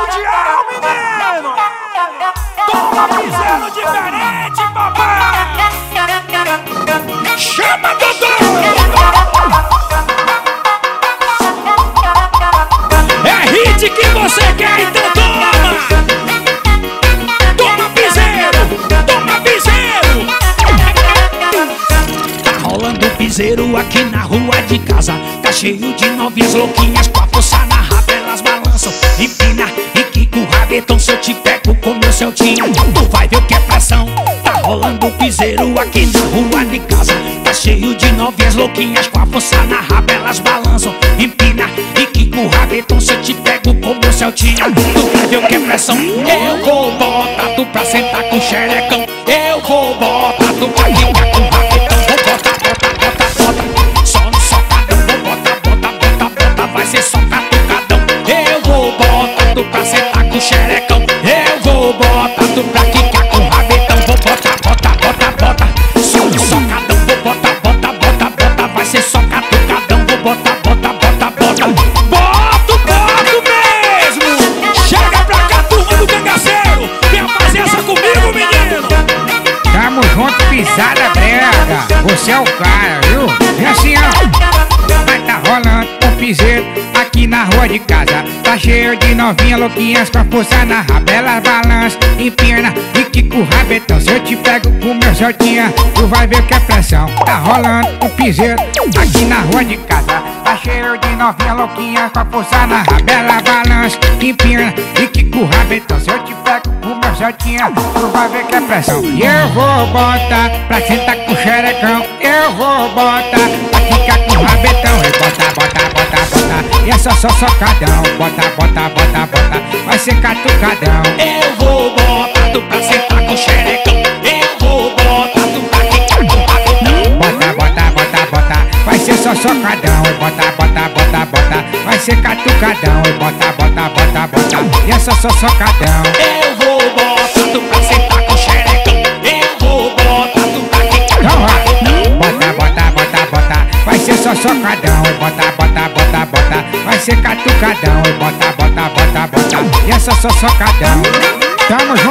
mundial, menino! Toma piseiro diferente, papai! Chama, Dodô! É hit que você quer, então toma! Toma piseiro! Toma piseiro! Tá rolando piseiro aqui na rua de casa. Tá cheio de novinhas louquinhas com a força na raba, elas balançam, empina e quica o rabetão. Se eu te pego com meu Celtinha, tu vai ver o que é pressão. Tá rolando piseiro aqui na rua de casa. Tá cheio de novinhas louquinhas com a força na raba, elas balançam, empina e quica o rabetão. Se eu te pego com meu Celtinha, tu vai ver o que é pressão. Eu vou botar tu pra sentar com o xerecão. Eu vou botar tu pra quicar com o rabetão. Vou botar, bota, bota, bota. Só no socadão. Vou botar, bota, bota, bota. Vai ser só catucadão. Eu vou botar tu pra sentar com o xerecão. Eu vou botar tu pra quicar com o rabetão. Vou botar, bota, bota, bota. Só no socadão. Vou botar, bota, bota, bota. Vai ser só catucadão. Vou botar, bota, bota, bota. Boto mesmo! Chega pra cá, turma do cangaceiro. Vem fazer essa comigo, menino. Tamo junto, pisada brega. Você é o cara, viu? E assim, ó. Vai tá rolando um piseiro aqui na rua de casa. Tá cheio de novinha louquinhas com a força na raba. Elas balançam, empina e quica o rabetão. Se eu te pego com meu Celtinha, tu vai ver que é pressão. Tá rolando um piseiro aqui na rua de casa. Tá cheio de novinha louquinha com a força na raba. Elas balançam, empina e quica o rabetão. Se eu te pego com meu Celtinha, tu vai ver que é pressão. E eu vou botar pra sentar com o xerecão. Eu vou botar pra ficar com o rabetão. E bota, bota, bota, bota. E é só socadão. Bota, bota, bota, bota. Vai ser catucadão. Eu vou botar tu pra sentar com o xerecão. Eu vou botar tu pra quicar com o rabetão. Bota, bota, bota, bota. Vai ser só socadão. E bota, bota, bota, bota. Vai ser catucadão. E bota, bota, bota, bota. E é só socadão. Eu vou botar tu pra sentar com o xerecão. Eu vou botar tu pra quicar com o rabetão. Bota, bota, bota, bota. Vai ser só socadão. E bota, bota, bota, bota. Vai ser catucadão. E bota, bota, bota, bota. E é só socadão. Tamo junto.